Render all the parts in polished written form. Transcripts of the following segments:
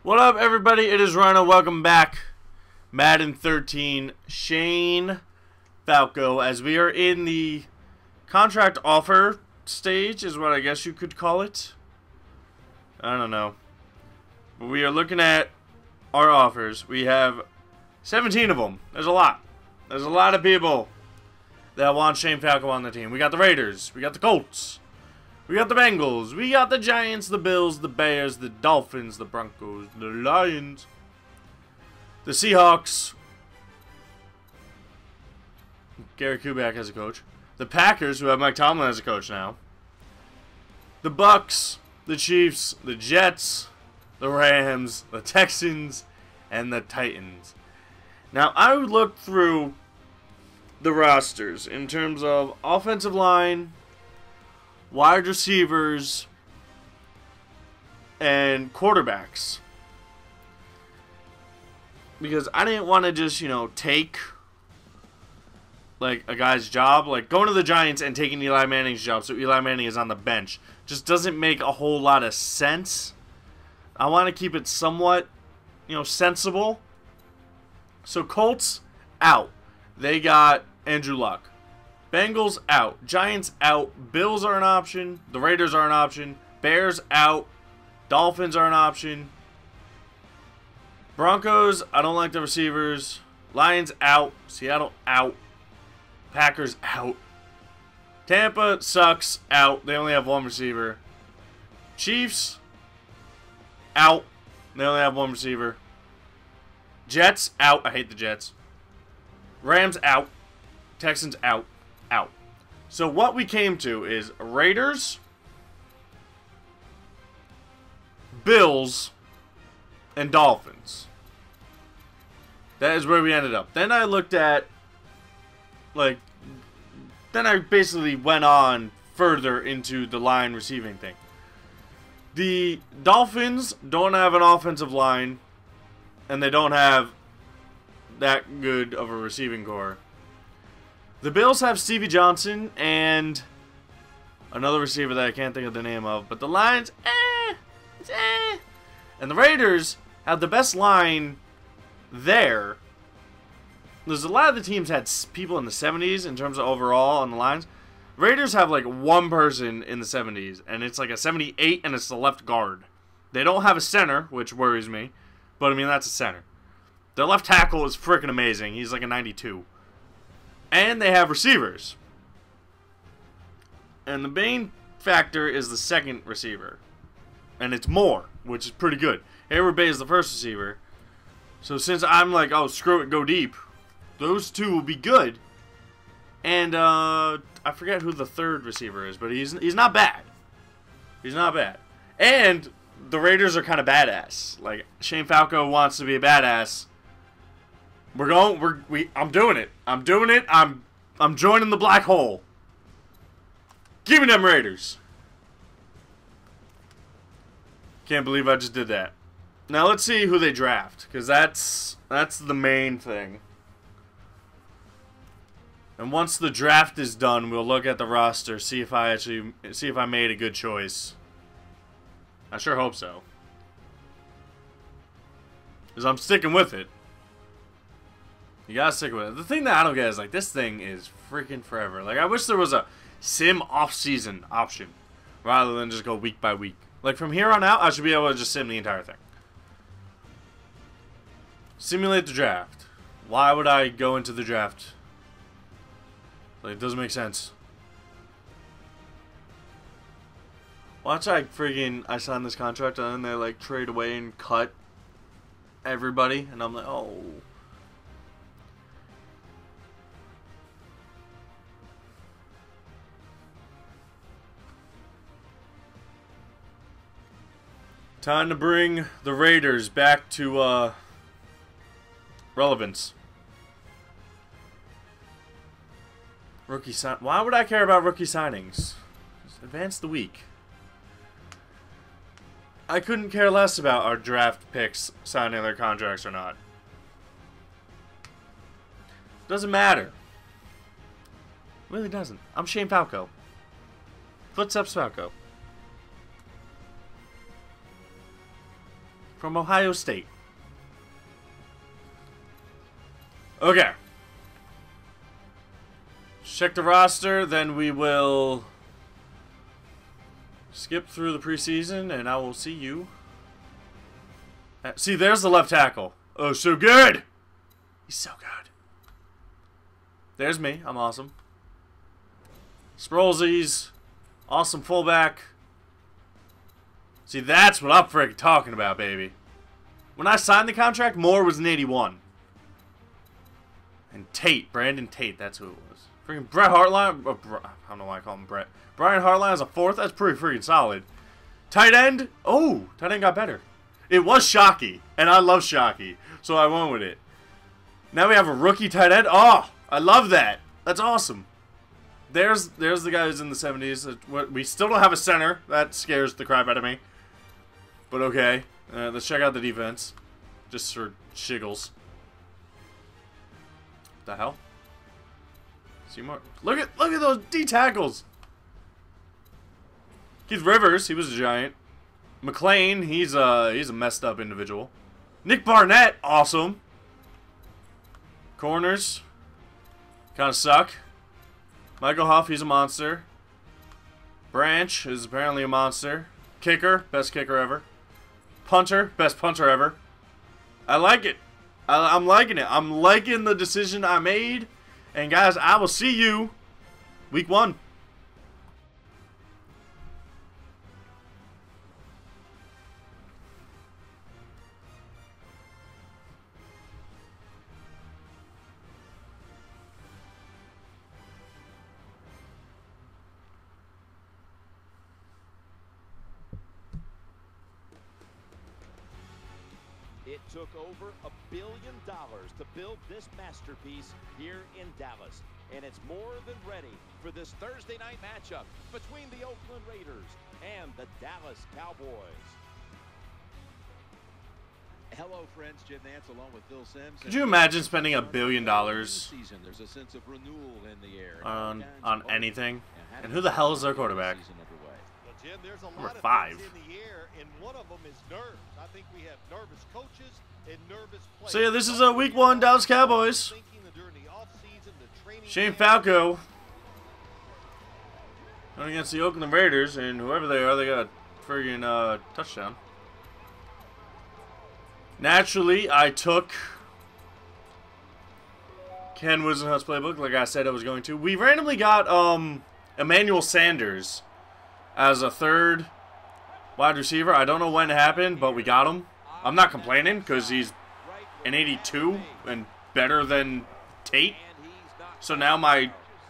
What up, everybody? It is Rhino. Welcome back. Madden 13, Shane Falco, as we are in the contract offer stage, is what I guess you could call it. I don't know. But we are looking at our offers. We have 17 of them. There's a lot. There's a lot of people that want Shane Falco on the team. We got the Raiders. We got the Colts. We got the Bengals, we got the Giants, the Bills, the Bears, the Dolphins, the Broncos, the Lions, the Seahawks, Gary Kubiak as a coach, the Packers, who have Mike Tomlin as a coach now, the Bucks, the Chiefs, the Jets, the Rams, the Texans, and the Titans. Now, I would look through the rosters in terms of offensive line, wide receivers, and quarterbacks. Because I didn't want to just, take like a guy's job. Like going to the Giants and taking Eli Manning's job so Eli Manning is on the bench just doesn't make a whole lot of sense. I want to keep it somewhat, sensible. So Colts out. They got Andrew Luck. Bengals out. Giants out. Bills are an option. The Raiders are an option. Bears out. Dolphins are an option. Broncos, I don't like the receivers. Lions out. Seattle out. Packers out. Tampa sucks. Out. They only have one receiver. Chiefs out. They only have one receiver. Jets out. I hate the Jets. Rams out. Texans out. Out. So what we came to is Raiders, Bills, and Dolphins. That is where we ended up. Then I looked at, then I basically went on further into the line receiving thing. The Dolphins don't have an offensive line, and they don't have that good of a receiving core. The Bills have Stevie Johnson and another receiver that I can't think of the name of. But the Lions, it's eh. And the Raiders have the best line there. There's a lot of the teams had people in the 70s in terms of overall on the lines. Raiders have like one person in the 70s, and it's like a 78, and it's the left guard. They don't have a center, which worries me. But, I mean, that's a center. Their left tackle is freaking amazing. He's like a 92. And they have receivers. And the main factor is the second receiver. And it's Moore, which is pretty good. Hayward Bay is the first receiver. So since I'm like, oh, screw it, go deep, those two will be good. And I forget who the third receiver is, but he's not bad. He's not bad. And the Raiders are kind of badass. Like, Shane Falco wants to be a badass. I'm doing it. I'm doing it. I'm joining the black hole. Give me them Raiders. Can't believe I just did that. Now let's see who they draft, because that's the main thing. And once the draft is done, we'll look at the roster, see if I made a good choice. I sure hope so, because I'm sticking with it. You gotta stick with it. The thing that I don't get is, like, this thing is freaking forever. Like, I wish there was a sim off-season option rather than just go week by week. Like, from here on out, I should be able to just sim the entire thing. Simulate the draft. Why would I go into the draft? Like, it doesn't make sense. Watch I sign this contract and then they, like, trade away and cut everybody. And I'm like, oh. Time to bring the Raiders back to relevance. Rookie sign. Why would I care about rookie signings? Just advance the week. I couldn't care less about our draft picks signing their contracts or not. Doesn't matter. Really doesn't. I'm Shane Falco. Footsteps Falco. from Ohio State. Okay. Check the roster, then we will skip through the preseason, and I will see you. See, there's the left tackle. Oh, so good! He's so good. There's me. I'm awesome. Sproulsies. Awesome fullback. See, that's what I'm freaking talking about, baby. When I signed the contract, Moore was an 81. And Tate, Brandon Tate, that's who it was. Freaking Brett Hartline. I don't know why I call him Brett. Brian Hartline is a 4th. That's pretty freaking solid. Tight end. Oh, tight end got better. It was Shockey, and I love Shockey, so I went with it. Now we have a rookie tight end. Oh, I love that. That's awesome. There's the guy who's in the 70s. We still don't have a center. That scares the crap out of me. But okay, let's check out the defense, just for shiggles. What the hell? See more. Look at those D tackles. Keith Rivers, he was a giant. McLean, he's a messed up individual. Nick Barnett, awesome. Corners, kind of suck. Michael Huff, he's a monster. Branch is apparently a monster. Kicker, best kicker ever. Punter, best punter ever. I like it. I'm liking it. I'm liking the decision I made. And guys, I will see you week 1. It took over $1 billion to build this masterpiece here in Dallas. And it's more than ready for this Thursday night matchup between the Oakland Raiders and the Dallas Cowboys. Hello, friends. Jim Nance along with Phil Sims. Could you imagine spending $1 billion There's a sense of renewal in the air on anything? And who the hell is their quarterback? Well, Jim, there's a Number lot of 5. things in the air, and one of them is nerves. I think we have nervous coaches and nervous players. So yeah, this is a week 1 Dallas Cowboys. Shane Falco going against the Oakland Raiders, and whoever they are, they got a friggin' touchdown. Naturally, I took Ken Wisenhunt's playbook, like I said I was going to. We randomly got Emmanuel Sanders as a 3rd wide receiver. I don't know when it happened, but we got him. I'm not complaining because he's an 82 and better than Tate. So now my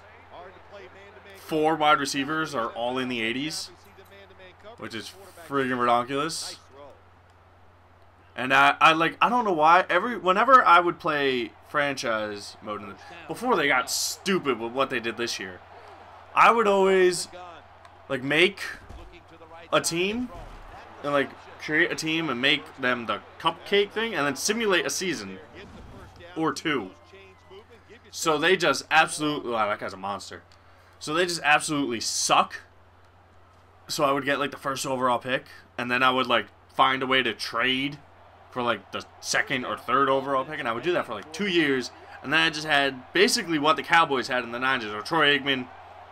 4 wide receivers are all in the 80s, which is friggin' ridiculous. And I don't know why, whenever I would play franchise mode before they got stupid with what they did this year, I would always make a team and create a team and make them the cupcake thing and then simulate a season or 2. So they just absolutely, wow, that guy's a monster. So they just absolutely suck. So I would get the 1st overall pick, and then I would find a way to trade for the 2nd or 3rd overall pick, and I would do that for 2 years. And then I just had basically what the Cowboys had in the 90s, or Troy Aikman,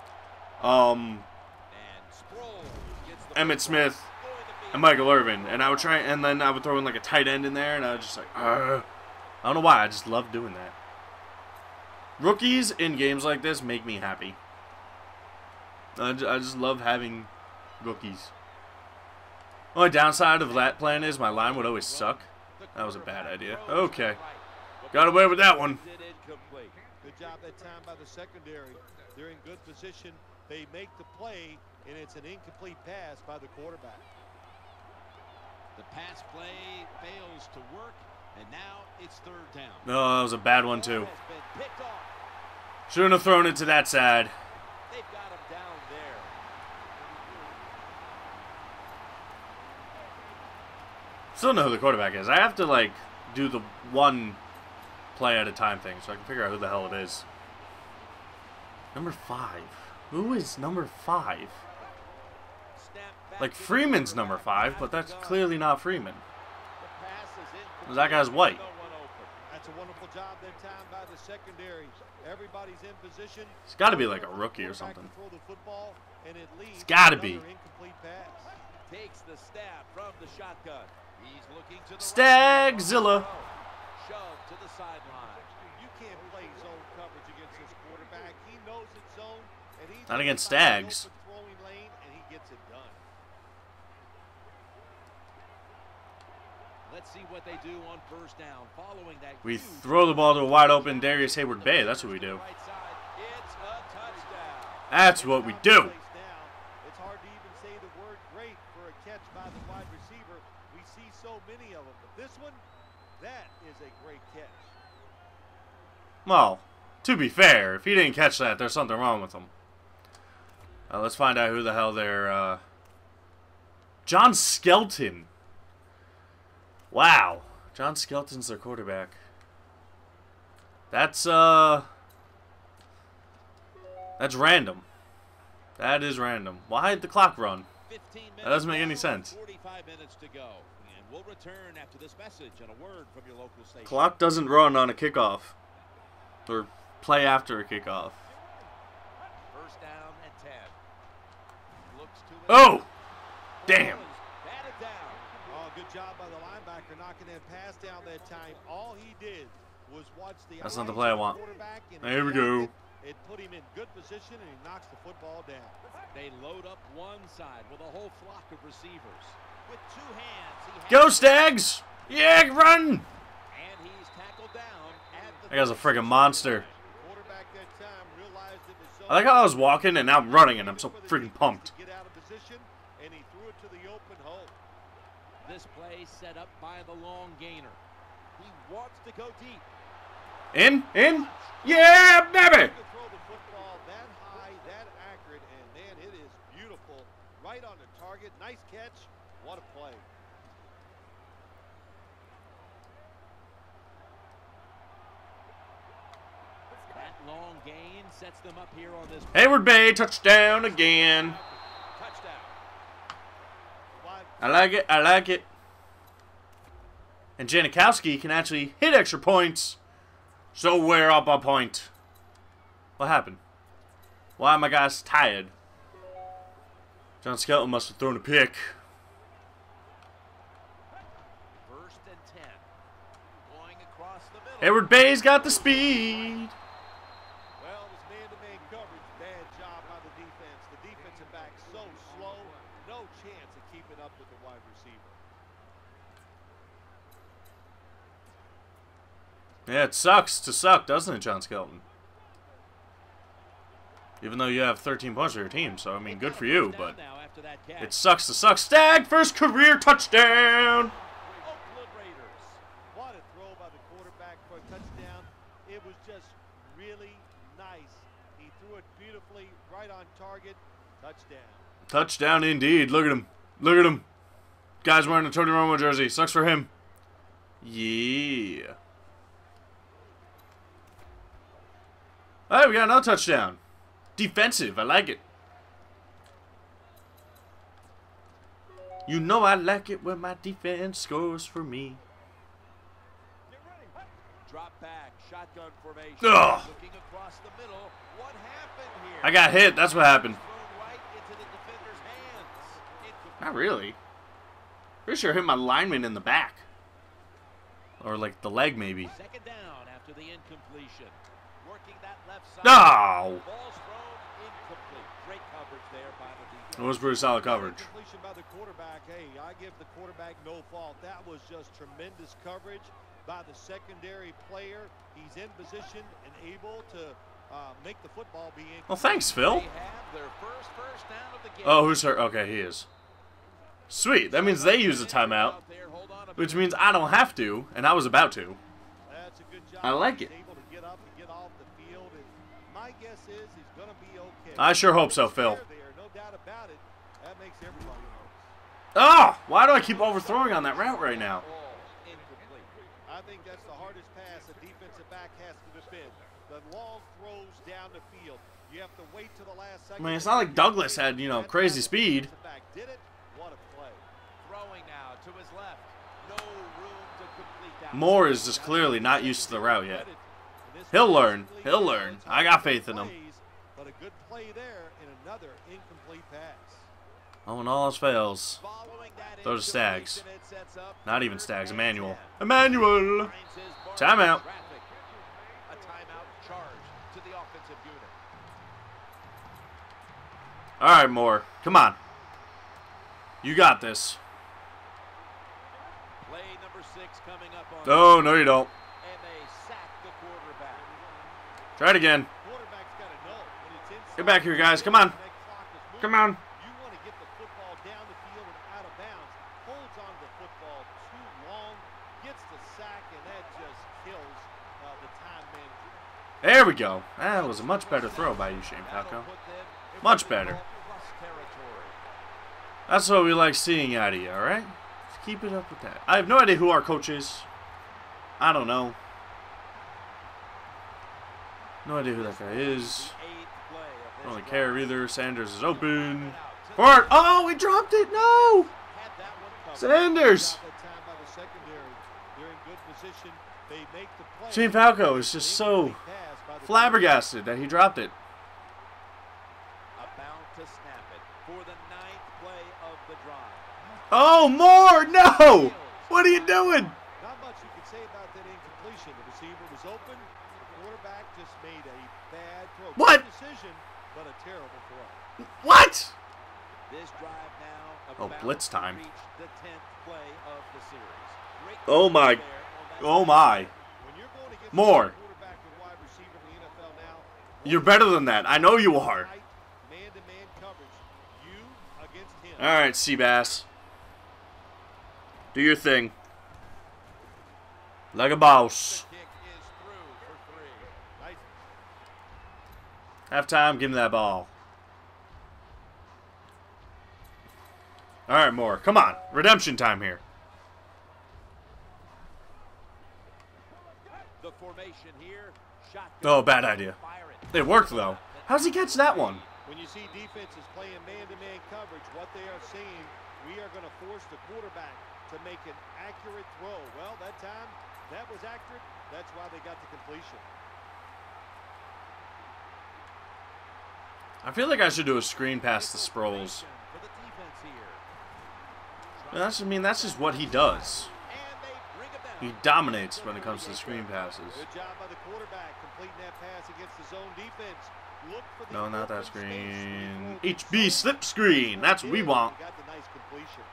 Emmitt Smith, and Michael Irvin. And I would try, and then I would throw in a tight end in there, and I was just I don't know why, I just love doing that. Rookies in games like this make me happy. I just love having rookies. Only downside of that plan is my line would always suck. That was a bad idea. Okay. Got away with that one. Good job that time by the secondary. They're in good position. They make the play, and it's an incomplete pass by the quarterback. The pass play fails to work, and now it's 3rd down. No, that was a bad one too. Shouldn't have thrown it to that side. They've got him down there. Still know who the quarterback is. I have to do the one play at a time thing so I can figure out who the hell it is. Number 5. Who is number 5? Freeman's number 5, but that's clearly not Freeman. The That guy's white. That's a wonderful job that time by the secondary. Everybody's in position. It's got to be like a rookie or something. Throw the football, and it leads It's got to be. incomplete pass. Takes the stab from the shotgun. He's looking to the Stagzilla. Shove to the sideline. You can't play zone coverage against this quarterback. He knows it's zone, and he's Not against Stags. throwing lane, and he gets it done. Let's see what they do on first down. Following that, We throw the ball to a wide open Darius Hayward Bay. That's what we do. Right side. It's a touchdown. That's what we do. It's hard to even say the word great for a catch by the wide receiver. We see so many of them, but this one, that is a great catch. Well, to be fair, if he didn't catch that, there's something wrong with him. Let's find out who the hell they're... John Skelton. Wow. John Skelton's their quarterback. That's random. That is random. Why'd the clock run? That doesn't make any sense. 45 minutes to go. And we'll return after this message and a word from your local station. Clock doesn't run on a kickoff. Or play after a kickoff. First down and 10. Looks to Oh! Damn. Batted down. Oh, good job by the linebacker knocking that pass down that time. All he did was watch the That's not the play I want. There we go. It put him in good position, and he knocks the football down. They load up one side with a whole flock of receivers. With two hands, he Go, Stags! Yeah, run! and he's tackled down at the That guy's a friggin' monster. Quarterback that time realized it was so I like how I was walking and now I'm running and I'm so freaking pumped. Get out of position, and he threw it to the open hole. This play set up by the long gainer. He wants to go deep. In? Yeah, baby! To throw the football that high, that accurate, and man, it is beautiful. Right on the target. Nice catch. What a play. That long gain sets them up here on this. Hayward Bay, touchdown again. Touchdown. I like it, I like it. And Janikowski can actually hit extra points. So we're up a point. What happened? Why are my guys tired? John Skelton must have thrown a pick. First and 10. Going across the middle. Hayward Bay's got the speed. Well, it was man-to-man coverage. Bad job by the defense. The defensive back so slow. No chance of keeping up with the wide receiver. Yeah, it sucks to suck, doesn't it, John Skelton? Even though you have 13 points for your team, so, I mean, good for you, but it sucks to suck. Stag, first career touchdown! Oakland Raiders. What a throw by the quarterback for a touchdown. It was just really nice. He threw it beautifully, right on target. Touchdown. Touchdown indeed. Look at him. Look at him. Guy's wearing a Tony Romo jersey. Sucks for him. Yeah. Hey, we got another touchdown. Defensive. I like it. You know I like it when my defense scores for me. Drop back, shotgun formation. Ugh. Looking across the middle. What happened here? I got hit. That's what happened. Thrown right into the defender's hands. Not really. Pretty sure I hit my lineman in the back. Or like the leg maybe. Second down after the incompletion. Working that left side. No! Ball's thrown incomplete. Great coverage there by the defense. It was pretty solid coverage. Completion by the quarterback. Hey, I give the quarterback no fault. That was just tremendous coverage by the secondary player. He's in position and able to make the football be incomplete. Well, thanks, Phil. They have their first down of the game. Oh, who's hurt? Okay, he is. Sweet. That means they use a timeout. Which means I don't have to, and I was about to. That's a good job. I like it. He's able to get up and get off the field, and my guess is he's going to be okay. I sure hope so, Phil. There, no doubt about it. That makes everybody nervous. Oh! Why do I keep overthrowing on that route right now? Incomplete. I think that's the hardest pass a defensive back has to defend. The long throws down the field. You have to wait to the last second. I mean, it's not like Douglas had, you know, crazy speed. Did it? What a play. Throwing now to his left. No room to complete. Moore is just clearly not used to the route yet. He'll learn. He'll learn. I got faith in him. But a good play there and another incomplete pass. Oh, and all else fails. Those are Stags. Not even Stags. Emmanuel. Emmanuel! Timeout. A timeout charge to the offensive unit. Alright, Moore. Come on. You got this. Play number 6 coming up on. Oh, no you don't. And they sack the quarterback. Try it again. Quarterback's got to know when it's inside. Get back here, guys. Come on. Come on. You want to get the football down the field and out of bounds. Holds on to the football too long, gets the sack, and that just kills the time management. There we go. That was a much better throw by you, Shane Falco. Much better. That's what we like seeing out of you, alright? Just keep it up with that. I have no idea who our coach is. I don't know. No idea who that guy is. I don't really care either. Sanders is open. For it. Oh, we dropped it. No! Sanders! Shane Falco is just so flabbergasted that he dropped it. About to snap it for the 9th play of the drive. Oh, Moore! No! What are you doing? Not much you can say about that incompletion. The receiver was open. The quarterback just made a bad throw. What? Good decision, but a terrible throw. What? This drive now Oh, blitz time. reach the 10th play of the series. Great Oh my. there on that Oh my. When you're going against More. a quarterback and wide receiver in the NFL now, You're better than that. I know you are. tight man-to-man coverage, you against him. Alright, Seabass. Do your thing. Like a boss. Kick is through for 3. Nice. Half time, give me that ball. Alright, Moore. Come on. Redemption time here. The formation here. Oh, bad idea. It worked, though. How's he catch that one? When you see defenses playing man-to-man coverage, what they are saying, we are going to force the quarterback to make an accurate throw. Well, that time, that was accurate. That's why they got the completion. I feel like I should do a screen pass to Sproles. For the defense here. That's just what he does. And they bring it down. He dominates when it comes to the screen passes. Good job by the quarterback completing that pass against the zone defense. Look for the No, not that open space. screen. HB slip screen. That's what we want. Got the nice completion.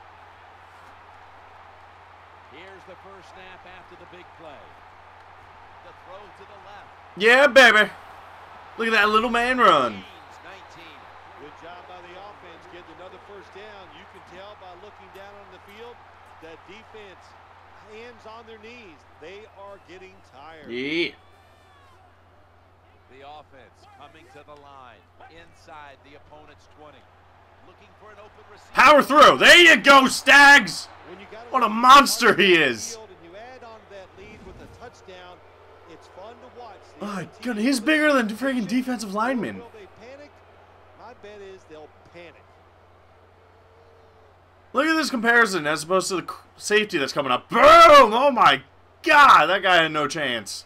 Here's the first snap after the big play. The throw to the left. Yeah, baby. Look at that little man run. 19. Good job by the offense getting another first down. You can tell by looking down on the field that defense, hands on their knees. They are getting tired. Yeah. The offense coming to the line inside the opponent's 20. Looking for an open receiver. Power through. There you go, Stags. When you got What a monster he is. and you add on that lead with a touchdown, it's fun to watch. Oh my God, he's bigger than freaking defensive linemen. Will they panic? My bet is they'll panic. Look at this comparison as opposed to the safety that's coming up. Boom! Oh my God, that guy had no chance.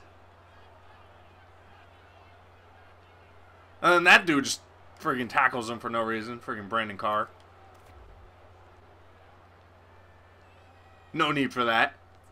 And then that dude just friggin' tackles him for no reason. Friggin' Brandon Carr. No need for that.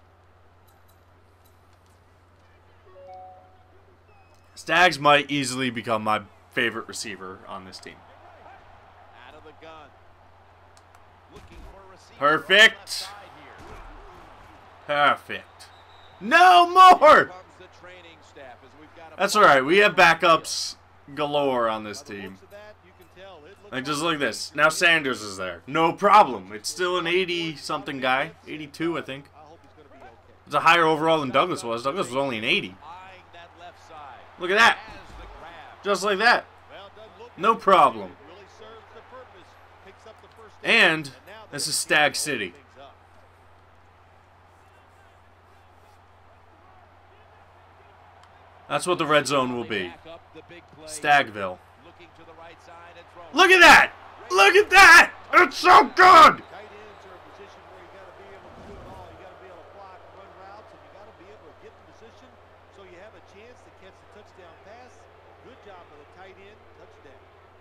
Stags might easily become my favorite receiver on this team. Out of the gun. Looking for a receiver Perfect. on the left side here. Perfect. No more! Comes the training staff as we've got a That's alright. We have backups galore on this By the team. looks of that, you can tell it looks Like, just like this. Now Sanders is there. No problem. It's still an 80-something guy. 82, I think. I hope he's going to be okay. It's a higher overall than Douglas was. Douglas was only an 80. eyeing that left side. Look at that. Has the grab. Just like that. Well done looking. No problem. Really serves the purpose. Picks up the first down. And now this they is can Stag hold City. things up. That's what the red zone will be. Back up the big play. Stagville. Looking to the right side and throwing. Look at that! Look at that! It's so good! Tight ends are a position where you got to be able to do it all. You got to be able to block, run routes, and you got to be chance to catch the touchdown pass. Good job of the tight end. Touchdown.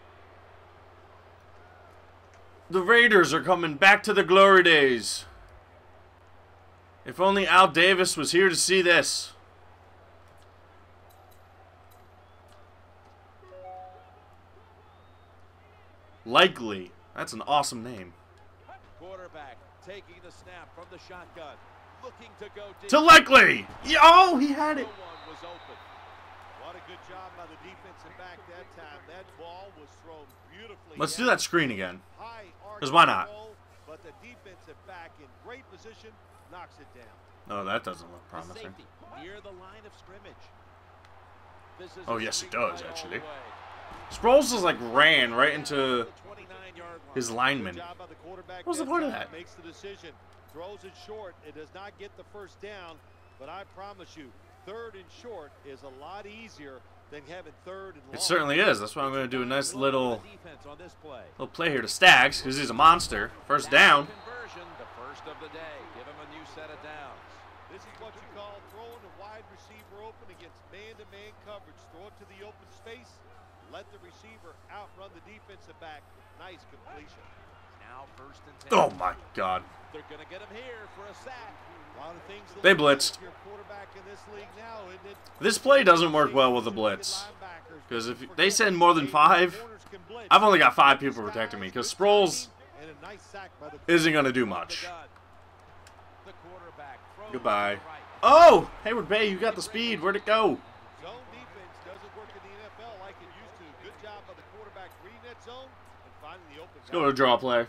The Raiders are coming back to the glory days. If only Al Davis was here to see this. Likely. That's an awesome name. Quarterback taking the snap from the shotgun. Looking to go deep. To Likely! Oh, he had it. No one was open. What a good job by the defensive back that time. That ball was thrown beautifully. Let's do that screen again. High arc 'Cause why not? control, but the defensive back in great position knocks it down. Oh, that doesn't look The promising. safety near the line of scrimmage. This is Oh, a yes, it screen does, play all actually. the way. Sproles just like ran right into The 29-yard line. his lineman. Good job by the quarterback. What was the that point of time. that? Makes the decision. Throws it short. It does not get the first down, but I promise you, 3rd and short is a lot easier than having 3rd and long. It certainly is. That's why I'm going to do a nice little Defense on this play. play here to Stags because he's a monster. First down. Conversion, the first of the day. Give him a new set of downs. This is what you call throwing a wide receiver open against man-to-man coverage. Throw it to the open space. Let the receiver outrun the defensive back. Nice completion. Now 1st and 10. Oh my God. They're going to get him here for a sack. A lot of things to They look at blitzed. if you're a quarterback in this league now, isn't it? This play doesn't work well with the blitz. Because if they send more than 5, I've only got 5 people protecting me. Because Sproles And a nice sack by the isn't going to do much. The quarterback throws Goodbye. to the right. Oh! Hayward Bay, you got the speed. Where'd it go? zone defense doesn't work in the NFL like it used to. Good job by the quarterback reading that zone and finding the open Let's go to a draw play.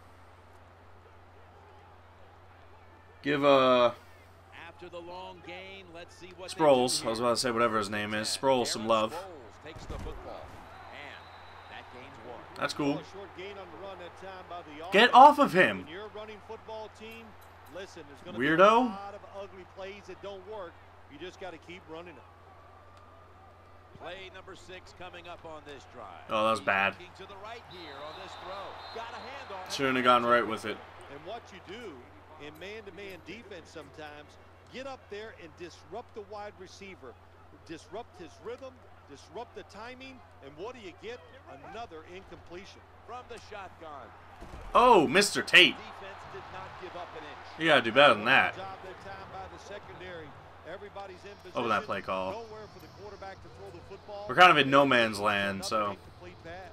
Give After the long gain, let's see what Sproles, I was about to say whatever his name is, Sproles some love. Sproles takes the football, and that gains 1. That's cool. A short gain on the run that time by the Get offense. off of him. When you're a running football team, listen, there's going to Weirdo. be a lot of ugly plays that don't work. You just got to keep running them. Play number 6 coming up on this drive. Oh, that was bad. Looking to the right here on this throw. Got a hand on it. Shouldn't have gone right with it. And what you do in man-to-man defense sometimes, get up there and disrupt the wide receiver. Disrupt his rhythm, disrupt the timing, and what do you get? Another incompletion. From the shotgun. Oh, Mr. Tate. Defense did not give up an inch. You gotta do better than that. Job that time by the secondary. Everybody's in position. Over that play call. Nowhere for the quarterback to throw the football. We're kind of in no man's land, Another so incomplete pass.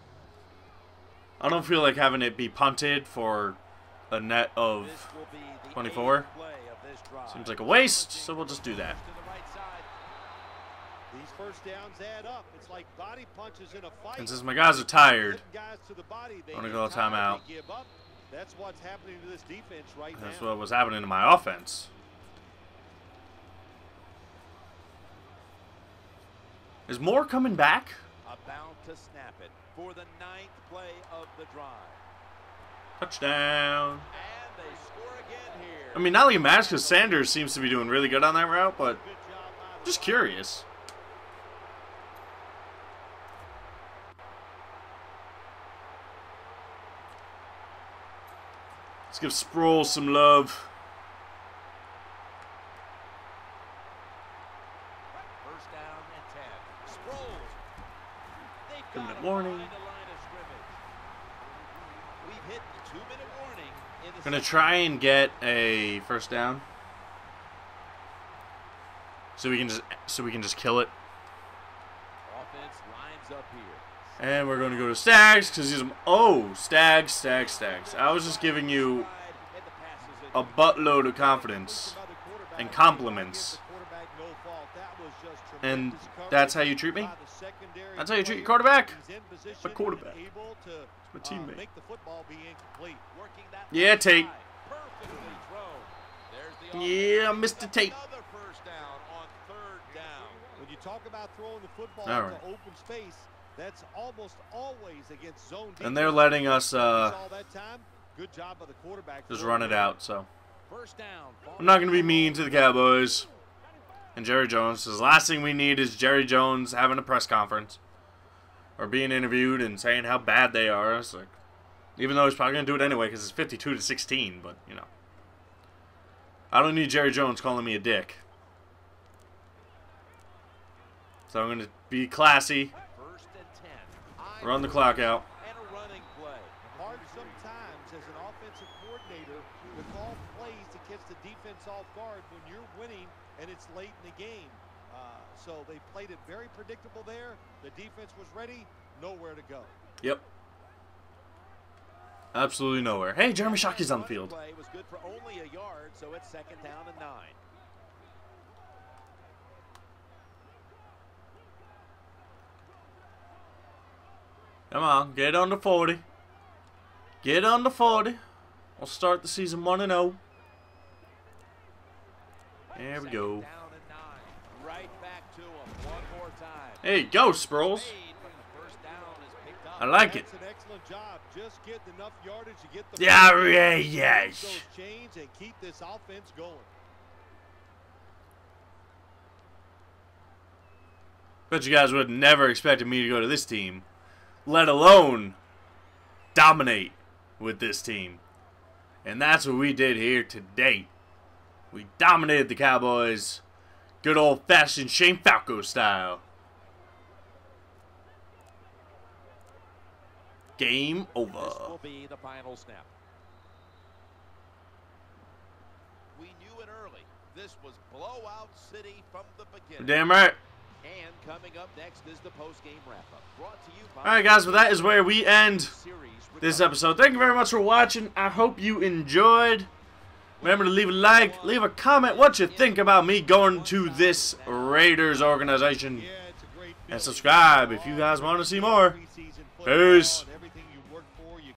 I don't feel like having it be punted for a net This of will be the 24. 8th play of this drive. Seems like a waste, so we'll just do that. To the right side. These first downs add up. It's like body punches in a fight. And since my guys are tired, Hitting guys to the body, they I'm gonna get go tired, timeout. they give up. That's what's happening to this defense right that's now. what was happening to my offense. Is Moore coming back? About to snap it for the 9th play of the drive. Touchdown. And they score again here. I mean, not like it matters because Sanders seems to be doing really good on that route, but Good job by the just curious. Let's give Sproles some love. First down and 10. Sproles. They've got 2-minute him warning. behind the line of scrimmage. We've hit the 2-minute warning in the Gonna second. try and get a first down, so we can just kill it. Offense lines up here. And we're going to go to Stags because he's Stags. I was just giving you And the passes it. a buttload of confidence by the quarterback. and compliments, Give the quarterback no fault. That was just and tremendous coverage that's how you treat me. by the secondary That's how you treat your player. quarterback. He's in position My quarterback. and able to My teammate. make the football be incomplete. Working that Yeah, left Tate. side. Perfectly thrown. There's the Yeah, offense. Mr. Tate. Another first down on 3rd down. When you talk about throwing the football All into right. open space, that's almost always against zone defense. And they're letting us All that time. Good job by the quarterback. just run it out. So First down. I'm not going to be mean to the Cowboys. And Jerry Jones. The last thing we need is Jerry Jones having a press conference or being interviewed and saying how bad they are. It's like, even though he's probably going to do it anyway because it's 52-16. But you know, I don't need Jerry Jones calling me a dick. So I'm going to be classy. First and 10. Run the clock out. And a running play. Hard sometimes as an offensive coordinator to call plays to catch the defense off guard when you're winning and it's late in the game. So they played it very predictable there. The defense was ready, nowhere to go. Yep. Absolutely nowhere. Hey, Jeremy Shockey's on the field. Play was good for only a yard, so it's 2nd down and 9. Come on, get on the 40. Get on the 40. We'll start the season 1-0. There we go. Down and 9. Right back to him one more time. Hey, go, Sproles. First down is picked up. I like it. That's an excellent job. Just get enough yardage to get the Yes. those chains and keep this offense going. Bet you guys would have never expected me to go to this team, let alone dominate with this team. And that's what we did here today. We dominated the Cowboys, good old-fashioned Shane Falco style. Game over. This will be the final snap. We knew it early. This was blowout city from the beginning. Damn right. And coming up next is the post-game wrap-up. Brought to you by Alright guys, well that is where we end this episode. Thank you very much for watching. I hope you enjoyed. Remember to leave a like, leave a comment what you think about me going to this Raiders organization. And subscribe if you guys want to see more. Peace.